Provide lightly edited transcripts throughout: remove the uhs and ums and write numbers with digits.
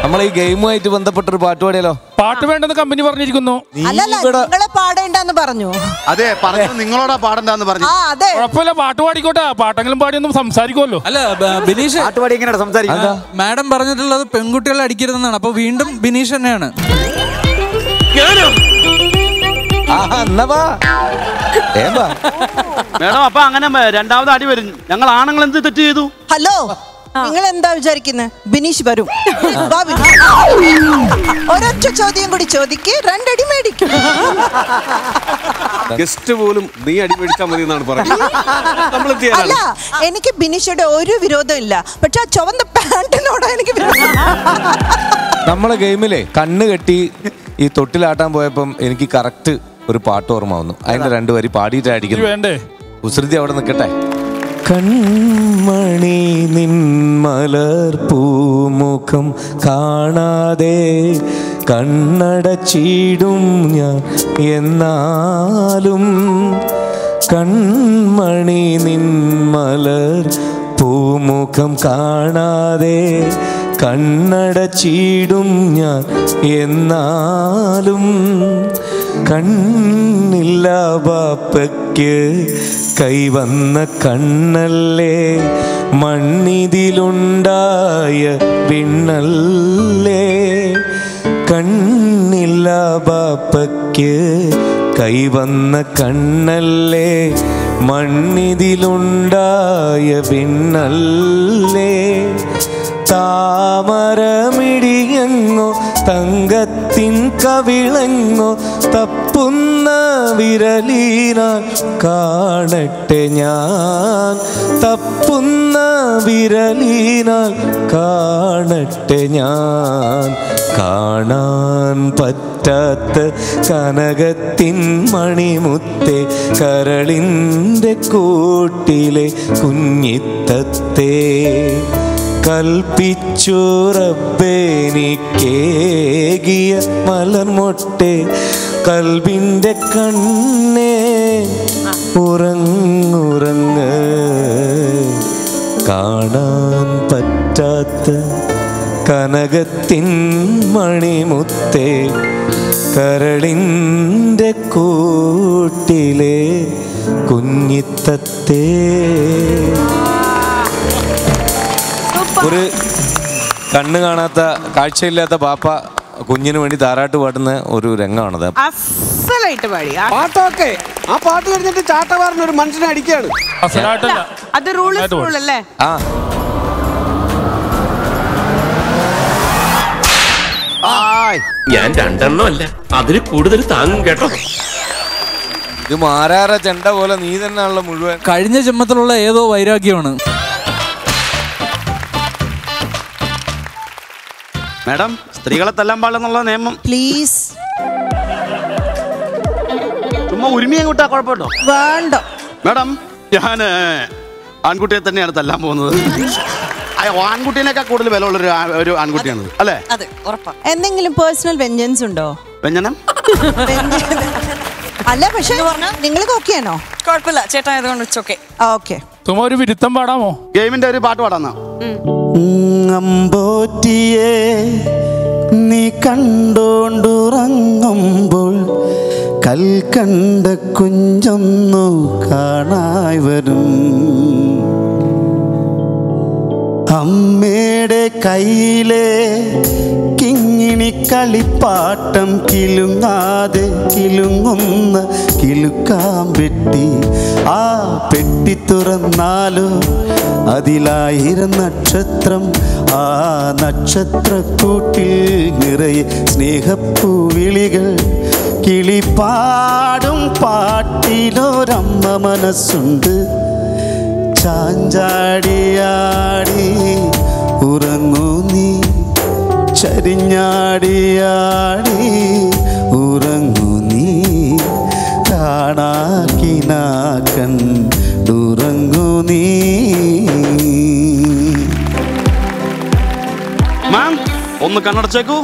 നമ്മൾ ഈ ഗെയിമുമായിട്ട് ബന്ധപ്പെട്ടൊരു പാട്ട് പാടിയാലോ? പാട്ട് വേണ്ടെന്ന് കമ്പനി പറഞ്ഞിരിക്കുന്നു. നിങ്ങളെ പാടേണ്ടെന്ന് പറഞ്ഞു. അതെ, പറഞ്ഞു നിങ്ങളോടാ പാടണ്ടെന്ന് പറഞ്ഞു. കുഴപ്പമില്ല, പാട്ട് പാടിക്കോട്ടെ. പാട്ടെങ്കിലും പാടിയൊന്നും സംസാരിക്കുമല്ലോ. അല്ല ബിനീഷ്, പാട്ട് പാടി എങ്ങനെയാണ് സംസാരിക്കുക? മാഡം പറഞ്ഞിട്ടുള്ളത് പെൺകുട്ടികളെ അടിക്കരുതെന്നാണ്. അപ്പൊ വീണ്ടും ബിനീഷ് തന്നെയാണ്. മേഡം, അപ്പൊ അങ്ങനെ രണ്ടാമത് അടി വരും. ഞങ്ങൾ ആണുങ്ങൾ എന്ത് തെറ്റ് ചെയ്തു? ഹലോ, നിങ്ങൾ എന്താ വിചാരിക്കുന്നത്? ബിനീഷ് വരും. ഒരൊറ്റ ചോദ്യം കൂടി ചോദിക്ക്, രണ്ടടി മേടിക്കും. ഗസ്റ്റ് പോലും നീ അടി മേടിച്ചാൽ മതി എന്നാണ് പറയുന്നത്. അല്ല, എനിക്ക് ബിനീഷയുടെ ഒരു വിരോധം ഇല്ല. പക്ഷെ ആ ചുവന്ന പാന്റിനോടാ എനിക്ക് വിരോധം. നമ്മളെ ഗെയിമിലെ കണ്ണ് കെട്ടി ഈ തൊട്ടിലാട്ടാൻ പോയപ്പം എനിക്ക് കറക്റ്റ് ഒരു പാട്ട് ഓർമ്മ വന്നു. അതിന്റെ 2 വരി പാടിയിട്ടായിരിക്കും വേണ്ടേ? കുസൃതി അവിടെ നിൽക്കട്ടെ. കൺമണി നിൻമലർ പൂമുഖം കാണാതെ കണ്ണടച്ചിടും ഞാൻ എന്നാലും, കൺമണി നിൻമലർ പൂമുഖം കാണാതെ കണ്ണടച്ചിടും ഞാൻ എന്നാലും, കണ്ണില്ല ബാപ്പയ്ക്ക് കൈവന്ന കണ്ണല്ലേ, മണ്ണിതിലുണ്ടായ വിണ്ണല്ലേ, കണ്ണില്ല ബാപ്പയ്ക്ക് കൈവന്ന കണ്ണല്ലേ, മണ്ണിതിലുണ്ടായ വിണ്ണല്ലേ, താമരമിടിയെങ്ങോ തങ്കത്തിൻ കവിളങ്ങോ തപ്പുന്ന വിരലീനാൽ കാണട്ടെ ഞാൻ, തപ്പുന്ന വിരലീനാൽ കാണട്ടെ ഞാൻ, കാണാൻ പറ്റാത്ത കനകത്തിൻ മണിമുത്തേ, കരളിൻ്റെ കൂട്ടിലെ കുഞ്ഞിത്തത്തേ, കൽപ്പിച്ചു റബ്ബേനിക്കേകിയ മലർമൊട്ടെ, കൽബിൻ്റെ കണ്ണേ ഉറങ്ങുറങ്ങ്, കാണാൻ പറ്റാത്ത കനകത്തിൻ മണിമുത്തേ, കരളിൻ്റെ കൂട്ടിലെ കുഞ്ഞിത്തത്തേ. ഒരു കണ്ണ് കാണാത്ത കാഴ്ചയില്ലാത്ത പാപ്പ കുഞ്ഞിന് വേണ്ടി താരാട്ട് പാടുന്ന ഒരു രംഗമാണത്. അസലായിട്ട് പാടി. പാട്ടൊക്കെ ആ പാട്ട് കഴിഞ്ഞിട്ട് ചാട്ടവാറിന് ഒരു മനുഷ്യനെ അടിക്കുകയാണ്. അത് റൂൾ അല്ലേ? ഞാൻ 2 അല്ല, അതിൽ കൂടുതൽ താങ്ങും കേട്ടോ. ഇത് മാരാറ ചെണ്ട പോലെ നീ തന്നെയാണല്ലോ മുഴുവൻ. കഴിഞ്ഞ ജന്മത്തിലുള്ള ഏതോ വൈരാഗ്യമാണ്. മേഡം, സ്ത്രീകളെ തല്ലാൻ പാടില്ലെന്നുള്ള നിയമം പ്ലീസ്. ചുമ്മാ ഉരുമിയും കൂട്ടാ കുഴപ്പമുണ്ടോ? വേണ്ട മേഡം, ഞാൻ ആൺകുട്ടിയെ തന്നെയാണ് തല്ലാൻ പോകുന്നത്. ആൺകുട്ടീനേക്കാൾ കൂടുതൽ വില ഉള്ള ഒരു ആൺകുട്ടിയാണ് അല്ലേ? അതെ, ഉറപ്പാ. എന്തെങ്കിലും പേഴ്സണൽ വെഞ്ചൻസ് ഉണ്ടോ? വ്യഞ്ജനം അല്ല, പക്ഷെ നിങ്ങൾക്ക് ഓക്കെയാണോ? കുഴപ്പമില്ല, ചേട്ടാ ആയതുകൊണ്ട് ഓക്കെ. ഓക്കെ, തുമ്മ ഒരു വിരുത്തം പാടാമോ? ഗെയിമിന്റെ ഒരു പാട്ട് പാടാന്നാ. അമ്പോറ്റിയെ നീ കണ്ടോണ്ടുറങ്ങുമ്പോൾ കൽക്കണ്ട കുഞ്ചൊന്നു കാണായി വരും, അമ്മയുടെ കയ്യിലെ കിങ്ങിണി കളിപ്പാട്ടം കിലുങ്ങാതെ കിലുങ്ങുന്ന കിലുക്കാൻ പെട്ടി, ആ പെട്ടി തുറന്നാലോ അതിലായിരം നക്ഷത്രം, ആ നക്ഷത്രക്കൂട്ടിൽ നിറയെ സ്നേഹപ്പൂവിളികൾ, കിളിപ്പാടും പാട്ടിലൊരമ്മ മനസ്സുണ്ട്, ചാഞ്ചാടിയാടി ഉറങ്ങൂ നീ, ചരിഞ്ഞാടിയാടി ഉറങ്ങൂ നീ, കാണാക്കിനാക്കണ്ടുറങ്ങൂ നീ. മാം, ഒന്ന് കണ്ണടച്ചേക്കൂ.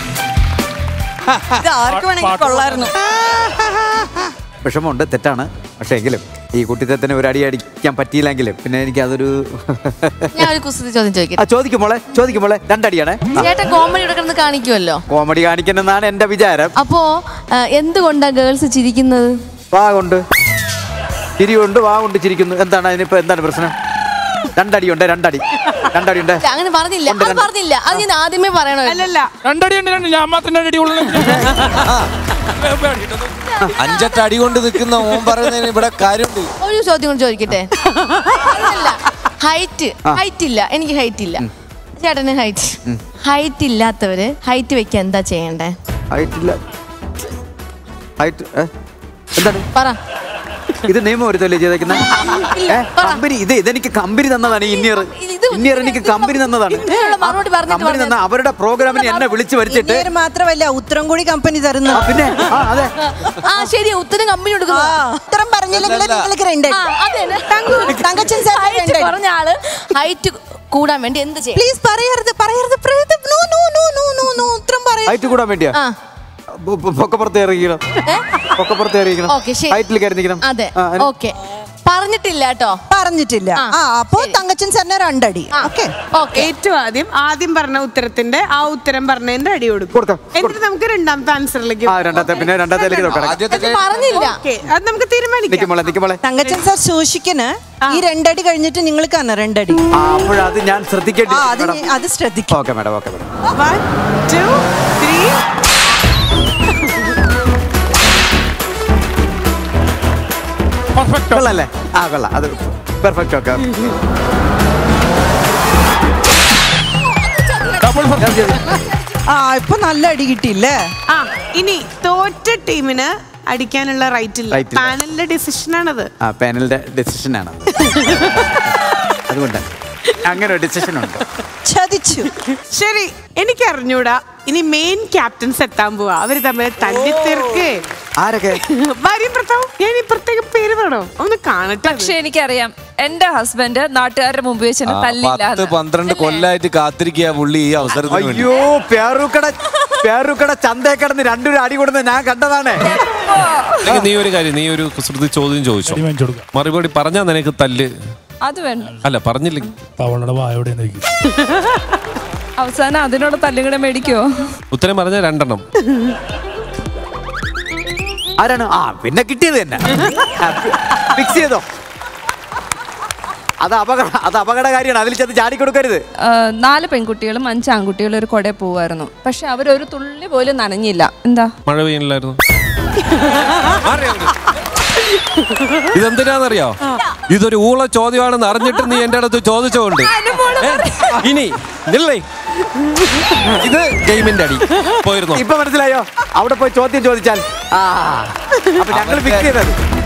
ആർക്ക് വേണമെങ്കിൽ കൊള്ളായിരുന്നു. വിഷമമുണ്ട്, തെറ്റാണ്. പക്ഷെ എങ്കിലും ഈ കുട്ടിത്തത്തിന് ഒരു അടി അടിക്കാൻ പറ്റിയില്ലെങ്കിലും പിന്നെ എനിക്ക് അതൊരു ഞാൻ ഒരു കുസൃതി ചോദ്യം ചോദിക്കട്ടെ. ചോദിക്കും മോളെ 2 അടിയാണ്. ചേട്ടൻ കോമഡി എടുക്കുന്നത് കാണിക്കുമല്ലോ. കോമഡി കാണിക്കണമെന്നാണ് എന്റെ വിചാരം. അപ്പോ എന്തുകൊണ്ടാ ഗേൾസ് ചിരിക്കുന്നത്? വാ കൊണ്ട് ചിരി കൊണ്ട് വാ കൊണ്ട് ചിരിക്കുന്നു. എന്താണ് പ്രശ്നം? 2 അടിയുണ്ട്. 2 അടി ഉണ്ട്. അങ്ങനെ പറഞ്ഞില്ല. അത് ഞാൻ ആദ്യമേ പറയണോ? അല്ലല്ല 2 അടിയുണ്ട്. ഞാൻ മാത്രം 2 അടി ഉള്ളു. 5-8 അടി കൊണ്ട് നിൽക്കുന്ന ഓൻ പറയുന്നതിന് ഇവിടെ കാര്യമുണ്ട്. ഒരു ചോദ്യം കൊണ്ട് ചോദിക്കട്ടെ. ഹൈറ്റ് ഇല്ല. എനിക്ക് ഹൈറ്റ് ഇല്ല. ചേട്ടന് ഹൈറ്റ് ഇല്ലാത്തവര് ഹൈറ്റ് വെക്കാൻ എന്താ ചെയ്യണ്ടേ? എന്താണ് പറ. ഇത് നിയമം ഒരുത്തല്ലേ ചെയ്തേക്കുന്നത്? കമ്പനി ഇതെനിക്ക് കമ്പനി തന്നതാണ്. ഇന്നിയർ എനിക്ക് കമ്പനി തന്നതാണ്. കമ്പനി തന്ന അവരുടെ പ്രോഗ്രാമിന് എന്നെ വിളിച്ചു വരുത്തിട്ട് മാത്രമല്ല ഉത്തരം കൂടി കമ്പനി തരുന്നു. പിന്നെ അതെ ശരി, ഉത്തരം കമ്പനി ഉത്തരം പറഞ്ഞില്ലെങ്കിൽ പറഞ്ഞ ആള് ഹൈറ്റ് കൂടാൻ വേണ്ടി എന്ത് ചെയ്യും? പ്ലീസ് പറയരുത്. ഉത്തരം പറയാ. ഹൈറ്റ് കൂടാൻ വേണ്ടിയാ പൊക്കപ്പുറത്ത് ഇറങ്ങിക്കണം. ഹൈറ്റിൽ കയറിക്കണം. അതെ, ഓക്കെ. പറഞ്ഞിട്ടില്ല കേട്ടോ. പറഞ്ഞിട്ടില്ല. അപ്പോ തങ്കച്ചൻ സാറിന് 2 അടി. ഏറ്റവും ആദ്യം പറഞ്ഞ ഉത്തരത്തിന്റെ ആ ഉത്തരം പറഞ്ഞതിന്റെ അടി കൊടുക്കും. എന്നിട്ട് നമുക്ക് രണ്ടാമത്തെ ആൻസറിലേക്ക് പറഞ്ഞില്ല. അത് നമുക്ക് തീരുമാനിക്കാം. തങ്കച്ചൻ സാർ സൂക്ഷിക്കന്. ഈ 2 അടി കഴിഞ്ഞിട്ട് നിങ്ങൾക്ക് 2 അടി. അപ്പോഴത് ഞാൻ ശ്രദ്ധിക്കേണ്ടി. അത് ശ്രദ്ധിക്കും. Okay madam. 1 2 3. കൊള്ളല്ലേ? കൊള്ളാം. അത് പെർഫെക്റ്റ്. ഓക്കെ. ഇപ്പൊ നല്ല അടി കിട്ടിയില്ലേ? ഇനി തോറ്റ ടീമിന് അടിക്കാനുള്ള റൈറ്റ് ഇല്ല. പാനലിന്റെ ഡിസിഷൻ ആണത്. പാനലിന്റെ ഡിസിഷൻ ആണ്. അതുകൊണ്ട് അങ്ങനെ ഒരു ഡിസിഷൻ ഉണ്ട്. ചതിച്ചു. ശരി, എനിക്ക് അറിഞ്ഞൂടാ. ഇനി മെയിൻ ക്യാപ്റ്റൻസ് എത്താൻ പോവാ. അവര് തമ്മിൽ തല്ലിത്തീർക്കേ. ആരൊക്കെ? ഭാര്യയും ഭർത്താവും. ഞാൻ ഈ പ്രത്യേക പേര് വേണോ ഒന്ന് കാണട്ടെ. പക്ഷെ എനിക്കറിയാം എന്റെ ഹസ്ബൻഡ് നാട്ടുകാരുടെ മുമ്പ് വെച്ച് 10-12 കൊല്ലായിട്ട് കാത്തിരിക്കുക പുള്ളി ഈ അവസരത്തിൽ. അയ്യോ, പേരുക്കട ചന്തേ കിടന്ന് 2 അടി കൊടുന്ന് ഞാൻ കണ്ടതാണ്. നീ ഒരു കുസൃതി ചോദ്യം ചോദിച്ചോ. മറുപടി പറഞ്ഞാ നിനക്ക് തല്ല്. അത് വേണ്ട. അല്ല പറഞ്ഞില്ലെങ്കിൽ തവളയുടെ വായോടെ അവസാനം അതിനോട് തല്ലുകൂടെ മേടിക്കോ? ഉത്തരം പറഞ്ഞ 2 എണ്ണം. ആരാണ്? പിന്നെ കിട്ടിയത് തന്നെ ഫിക്സ് ചെയ്തോ. അത് അപകടകാരിയാണ്. അതിൽ ചെന്ന് ചാടി കൊടുക്കരുത്. 4 പെൺകുട്ടികളും 5 ആൺകുട്ടികളും ഒരു കൊടയിൽ പോവായിരുന്നു. പക്ഷെ അവരൊരു തുള്ളി പോലും നനഞ്ഞില്ല. എന്താ? മഴ പെയ്യണില്ലായിരുന്നു. ഇതെന്തിനാന്നറിയോ? ഇതൊരു ഊള ചോദ്യമാണെന്ന് അറിഞ്ഞിട്ട് നീ എന്റെ അടുത്ത് ചോദിച്ചോണ്ട് ഇനി ഇത് ഗെയിമിന്റെ അടി പോയിരുന്നു. ഇപ്പൊ മനസ്സിലായോ? അവിടെ പോയി ചോദ്യം ചോദിച്ചാൽ അപ്പൊ ഞങ്ങൾ ഫിക്സ് ചെയ്തത്